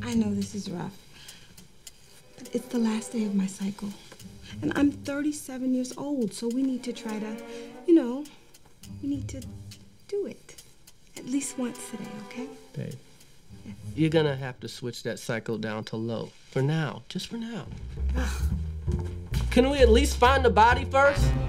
I know this is rough, but it's the last day of my cycle. And I'm 37 years old, so we need to try to, you know, we need to do it. At least once today, okay? Babe, Yes. you're gonna have to switch that cycle down to low. For now, just for now. Can we at least find the body first?